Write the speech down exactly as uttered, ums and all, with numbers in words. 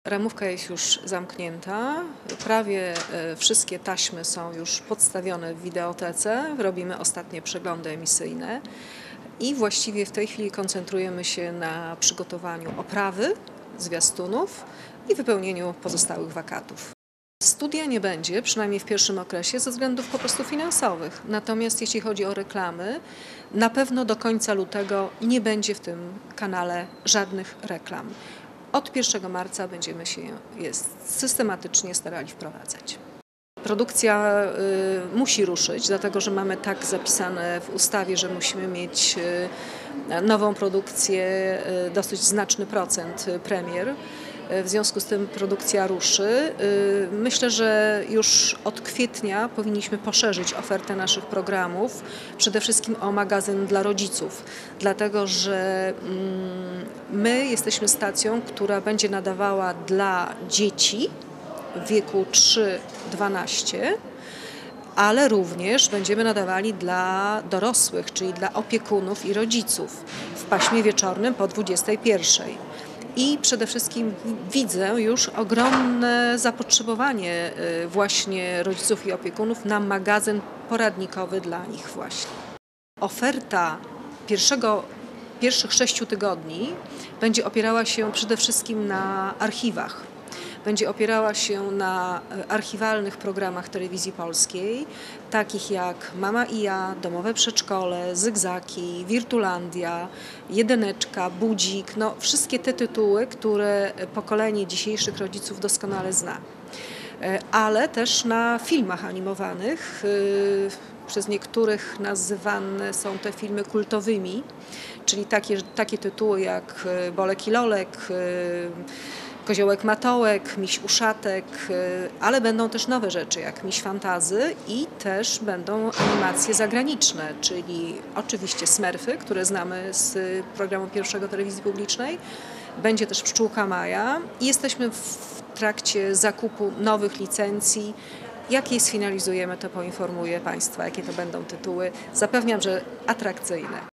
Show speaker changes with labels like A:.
A: Ramówka jest już zamknięta, prawie wszystkie taśmy są już podstawione w wideotece, robimy ostatnie przeglądy emisyjne i właściwie w tej chwili koncentrujemy się na przygotowaniu oprawy, zwiastunów i wypełnieniu pozostałych wakatów. Studia nie będzie, przynajmniej w pierwszym okresie, ze względów po prostu finansowych. Natomiast jeśli chodzi o reklamy, na pewno do końca lutego nie będzie w tym kanale żadnych reklam. Od pierwszego marca będziemy się jest systematycznie starali wprowadzać. Produkcja y, musi ruszyć, dlatego że mamy tak zapisane w ustawie, że musimy mieć y, nową produkcję, y, dosyć znaczny procent premier. W związku z tym produkcja ruszy. Myślę, że już od kwietnia powinniśmy poszerzyć ofertę naszych programów, przede wszystkim o magazyn dla rodziców, dlatego że my jesteśmy stacją, która będzie nadawała dla dzieci w wieku trzy do dwunastu, ale również będziemy nadawali dla dorosłych, czyli dla opiekunów i rodziców w paśmie wieczornym po dwudziestej pierwszej. I przede wszystkim widzę już ogromne zapotrzebowanie właśnie rodziców i opiekunów na magazyn poradnikowy dla nich właśnie. Oferta pierwszego, pierwszych sześciu tygodni będzie opierała się przede wszystkim na archiwach. Będzie opierała się na archiwalnych programach telewizji polskiej, takich jak Mama i ja, Domowe przedszkole, Zygzaki, Wirtulandia, Jedyneczka, Budzik, no wszystkie te tytuły, które pokolenie dzisiejszych rodziców doskonale zna. Ale też na filmach animowanych, przez niektórych nazywane są te filmy kultowymi, czyli takie, takie tytuły jak Bolek i Lolek, Koziołek Matołek, Miś Uszatek, ale będą też nowe rzeczy jak Miś Fantazy i też będą animacje zagraniczne, czyli oczywiście Smurfy, które znamy z programu pierwszego telewizji publicznej. Będzie też Pszczółka Maja i jesteśmy w trakcie zakupu nowych licencji. Jak je sfinalizujemy, to poinformuję Państwa, jakie to będą tytuły. Zapewniam, że atrakcyjne.